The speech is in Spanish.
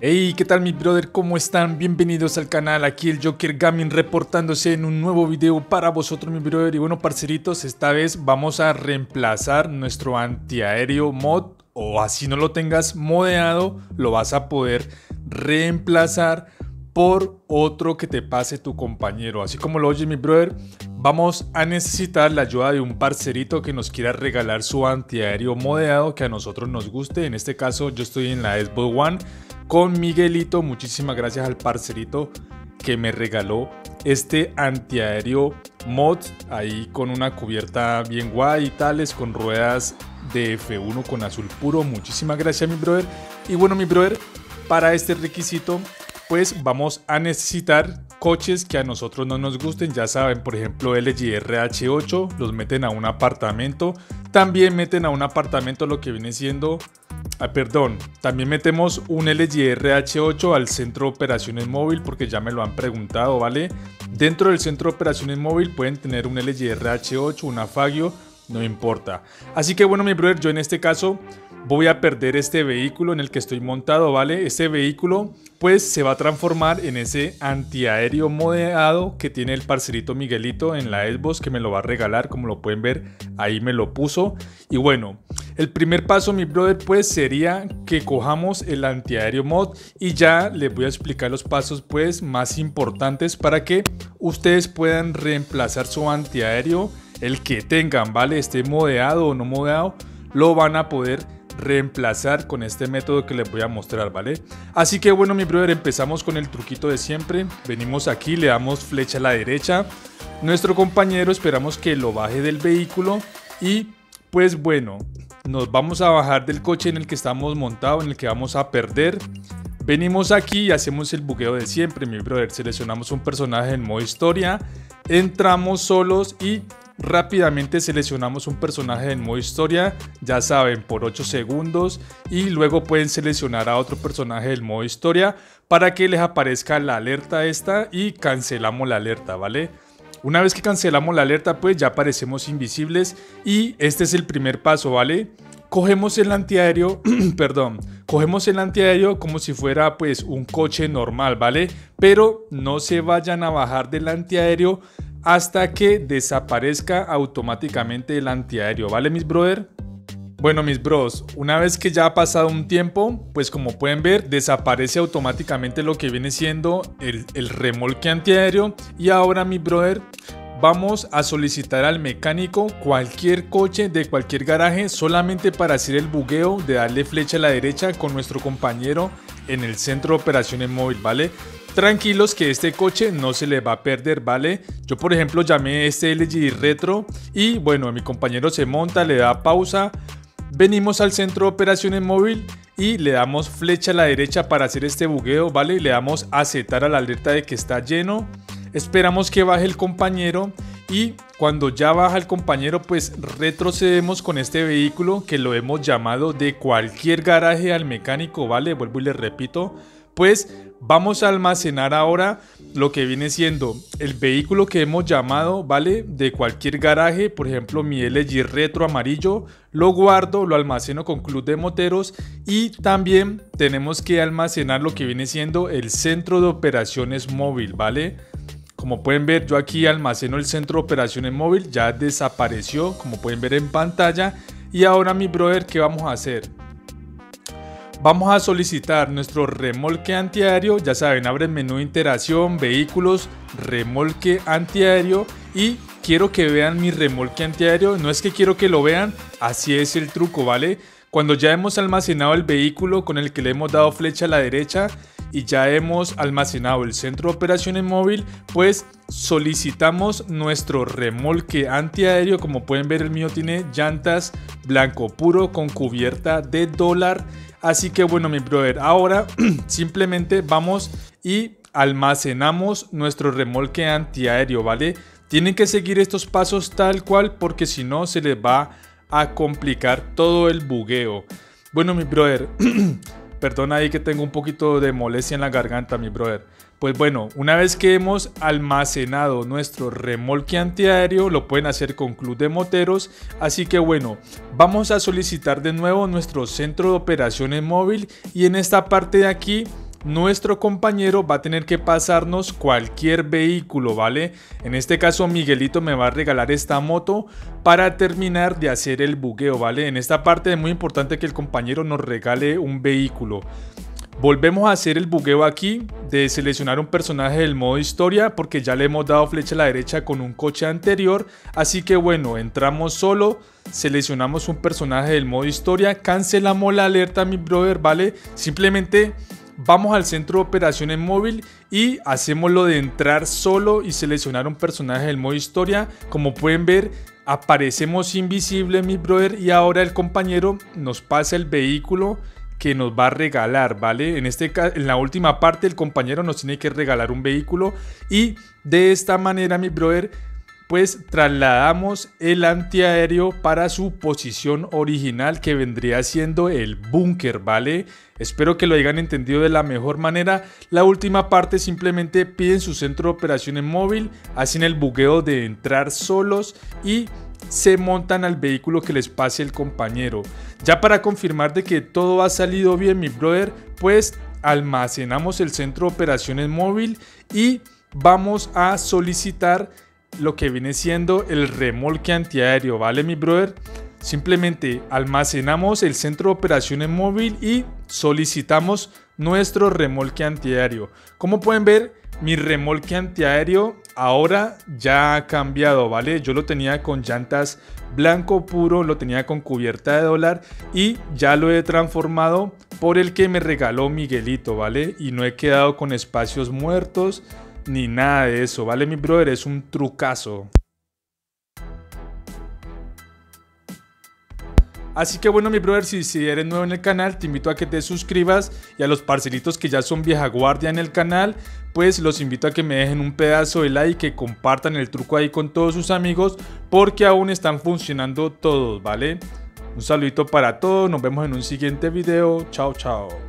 Hey, ¿qué tal mi brother? ¿Cómo están? Bienvenidos al canal, aquí el Joker Gaming reportándose en un nuevo video para vosotros mi brother. Y bueno parceritos, esta vez vamos a reemplazar nuestro antiaéreo mod, o así no lo tengas modeado, lo vas a poder reemplazar por otro que te pase tu compañero. Así como lo oyes mi brother, vamos a necesitar la ayuda de un parcerito que nos quiera regalar su antiaéreo modeado que a nosotros nos guste. En este caso yo estoy en la Xbox One con Miguelito. Muchísimas gracias al parcerito que me regaló este antiaéreo mod ahí con una cubierta bien guay y tales, con ruedas de F1 con azul puro. Muchísimas gracias mi brother. Y bueno mi brother, para este requisito pues vamos a necesitar coches que a nosotros no nos gusten. Ya saben, por ejemplo LG RH8 los meten a un apartamento. También meten a un apartamento lo que viene siendo también metemos un LG RH8 al centro de operaciones móvil, porque ya me lo han preguntado, ¿vale? Dentro del centro de operaciones móvil pueden tener un LG RH8, una Fagio, no importa. Así que bueno mi brother, yo en este caso voy a perder este vehículo en el que estoy montado, ¿vale? Este vehículo pues se va a transformar en ese antiaéreo modeado que tiene el parcerito Miguelito en la Xbox, que me lo va a regalar, como lo pueden ver, ahí me lo puso. Y bueno, el primer paso mi brother pues sería que cojamos el antiaéreo mod y ya les voy a explicar los pasos pues más importantes para que ustedes puedan reemplazar su antiaéreo, el que tengan, ¿vale? Esté modeado o no modeado, lo van a poder reemplazar con este método que les voy a mostrar, ¿vale? Así que bueno mi brother, empezamos con el truquito de siempre. Venimos aquí, le damos flecha a la derecha, nuestro compañero esperamos que lo baje del vehículo y pues bueno, nos vamos a bajar del coche en el que estamos montados, en el que vamos a perder. Venimos aquí y hacemos el bugueo de siempre mi brother, seleccionamos un personaje en modo historia, entramos solos y rápidamente seleccionamos un personaje en modo historia, ya saben, por 8 segundos, y luego pueden seleccionar a otro personaje del modo historia para que les aparezca la alerta esta y cancelamos la alerta, ¿vale? Una vez que cancelamos la alerta pues ya aparecemos invisibles y este es el primer paso, ¿vale? Cogemos el antiaéreo, cogemos el antiaéreo como si fuera pues un coche normal, ¿vale? Pero no se vayan a bajar del antiaéreo hasta que desaparezca automáticamente el antiaéreo, ¿vale mis brother? Bueno mis bros, una vez que ya ha pasado un tiempo, pues como pueden ver desaparece automáticamente lo que viene siendo el remolque antiaéreo. Y ahora mi brother, vamos a solicitar al mecánico cualquier coche de cualquier garaje solamente para hacer el bugueo de darle flecha a la derecha con nuestro compañero en el centro de operaciones móvil, ¿vale? Tranquilos que este coche no se le va a perder, ¿vale? Yo por ejemplo llamé este LG Retro y bueno, mi compañero se monta, le da pausa, venimos al centro de operaciones móvil y le damos flecha a la derecha para hacer este bugueo, ¿vale? Le damos a aceptar a la alerta de que está lleno, esperamos que baje el compañero y cuando ya baja el compañero pues retrocedemos con este vehículo que lo hemos llamado de cualquier garaje al mecánico, ¿vale? Vuelvo y les repito, pues vamos a almacenar ahora lo que viene siendo el vehículo que hemos llamado, ¿vale? De cualquier garaje, por ejemplo mi LG Retro amarillo, lo guardo, lo almaceno con Club de Moteros y también tenemos que almacenar lo que viene siendo el centro de operaciones móvil, ¿vale? Como pueden ver yo aquí almaceno el centro de operaciones móvil, ya desapareció como pueden ver en pantalla. Y ahora mi brother, ¿qué vamos a hacer? Vamos a solicitar nuestro remolque antiaéreo, ya saben, abre el menú de interacción, vehículos, remolque antiaéreo y quiero que vean mi remolque antiaéreo, no es que quiero que lo vean, así es el truco, ¿vale? Cuando ya hemos almacenado el vehículo con el que le hemos dado flecha a la derecha y ya hemos almacenado el centro de operaciones móvil, pues solicitamos nuestro remolque antiaéreo. Como pueden ver el mío tiene llantas blanco puro con cubierta de dólar. Así que bueno mi brother, ahora simplemente vamos y almacenamos nuestro remolque antiaéreo, ¿vale? Tienen que seguir estos pasos tal cual porque si no se les va a complicar todo el bugueo. Bueno mi brother, perdona ahí que tengo un poquito de molestia en la garganta mi brother. Pues bueno, una vez que hemos almacenado nuestro remolque antiaéreo, lo pueden hacer con Club de Moteros. Así que bueno, vamos a solicitar de nuevo nuestro centro de operaciones móvil y en esta parte de aquí nuestro compañero va a tener que pasarnos cualquier vehículo, ¿vale? En este caso Miguelito me va a regalar esta moto para terminar de hacer el bugueo, ¿vale? En esta parte es muy importante que el compañero nos regale un vehículo. Volvemos a hacer el bugueo aquí de seleccionar un personaje del modo historia porque ya le hemos dado flecha a la derecha con un coche anterior. Así que bueno, entramos solo, seleccionamos un personaje del modo historia, cancelamos la alerta, mi brother, ¿vale? Simplemente vamos al centro de operaciones móvil y hacemos lo de entrar solo y seleccionar un personaje del modo historia. Como pueden ver, aparecemos invisibles, mi brother, y ahora el compañero nos pasa el vehículo que nos va a regalar, ¿vale? En este caso, en la última parte, el compañero nos tiene que regalar un vehículo y de esta manera, mi brother, pues trasladamos el antiaéreo para su posición original, que vendría siendo el búnker, ¿vale? Espero que lo hayan entendido de la mejor manera. La última parte simplemente piden su centro de operaciones móvil, hacen el bugueo de entrar solos y se montan al vehículo que les pase el compañero. Ya para confirmar de que todo ha salido bien, mi brother, pues almacenamos el centro de operaciones móvil y vamos a solicitar lo que viene siendo el remolque antiaéreo, ¿vale, mi brother? Simplemente almacenamos el centro de operaciones móvil y solicitamos nuestro remolque antiaéreo. Como pueden ver, mi remolque antiaéreo ahora ya ha cambiado, ¿vale? Yo lo tenía con llantas blanco puro, lo tenía con cubierta de dólar y ya lo he transformado por el que me regaló Miguelito, ¿vale? Y no he quedado con espacios muertos ni nada de eso, ¿vale, mi brother? Es un trucazo. Así que bueno, mi brother, si eres nuevo en el canal, te invito a que te suscribas, y a los parceritos que ya son vieja guardia en el canal, pues los invito a que me dejen un pedazo de like, que compartan el truco ahí con todos sus amigos, porque aún están funcionando todos, ¿vale? Un saludito para todos, nos vemos en un siguiente video, chao chao.